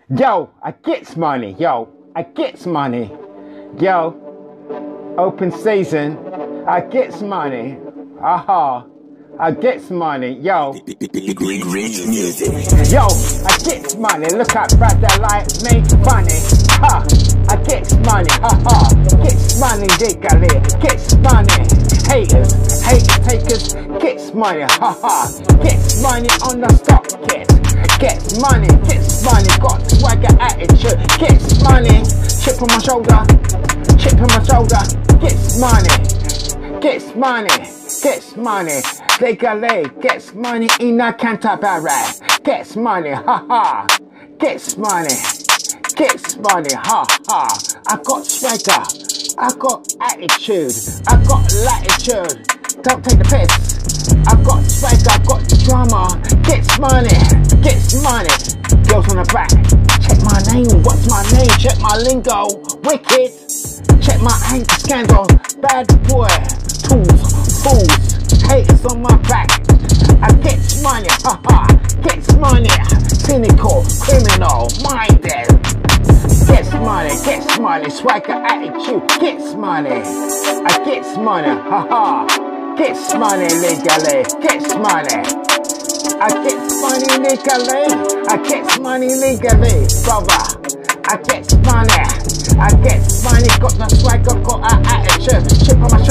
Yo, I gets money. Yo, I gets money. Yo, open season. I gets money. Aha. I gets money. Yo. Rich music. Yo, I gets money. Look at brother like me. Funny. Ha. I gets money. Ha ha. Gets money, diggly. Gets money. Haters, takers. Gets money. Ha ha. Gets money on the stock kit. Gets money. Got swagger attitude. Gets money. Chip on my shoulder. Gets money. Gets money. Legally. Gets money in a Canterbury. Gets money. Ha ha. Gets money. Ha ha. I got swagger. I got attitude. I got latitude. Don't take the piss. I got swagger. I got drama. Gets money. Girls on the back. Check my name. What's my name? Check my lingo. Wicked. Check my anchor scandal. Bad boy. Tools. Fools. Haters on my back. I gets money. Ha ha. Gets money. Cynical. Criminal. Minded. Gets money, swagger attitude, gets money. I gets money, haha. Gets money legally, gets money. I gets money legally, I gets money legally, brother. I gets money, got the swagger, got an attitude. Chip on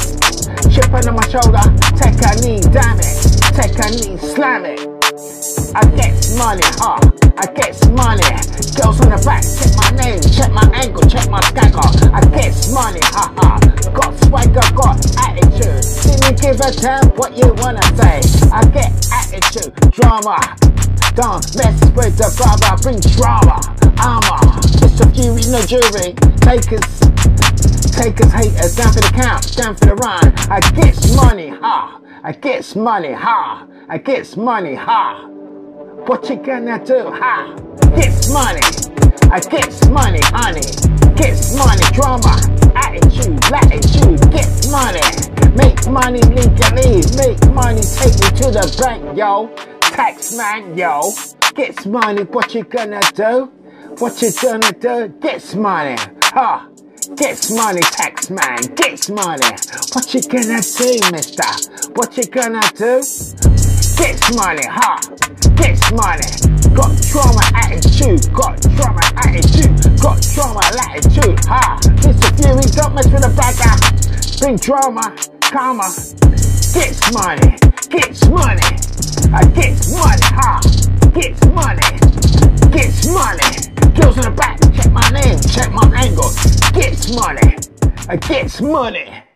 my shoulder, take a knee, damn it. Take a knee, slam it. I gets money, I gets money. Girls on the back, check my name, check my angle, check my skagger. I gets money, haha. Got swagger, got attitude. Didn't give a damn what you wanna say. I get attitude, drama. Don't mess with the brother, bring drama. Armor, it's a fury, no jury. Takers, haters, down for the count, down for the run. I gets money, I gets money, I gets money, What you gonna do, Gets money, I gets money, honey. Gets money, drama, attitude, latitude. Gets money, make money legally. Make money, take me to the bank, yo. Tax man, yo. Gets money, what you gonna do? What you gonna do? Gets money, Gets money, tax man, gets money. What you gonna do, mister? What you gonna do? Gets money, Gets money. Got drama attitude, got drama latitude, Mr. Fury, don't mess with a bagger. Bring drama, karma. Gets money. I gets money, Gets money. Girls on the back, check my name, check my angle. Gets money. I gets money.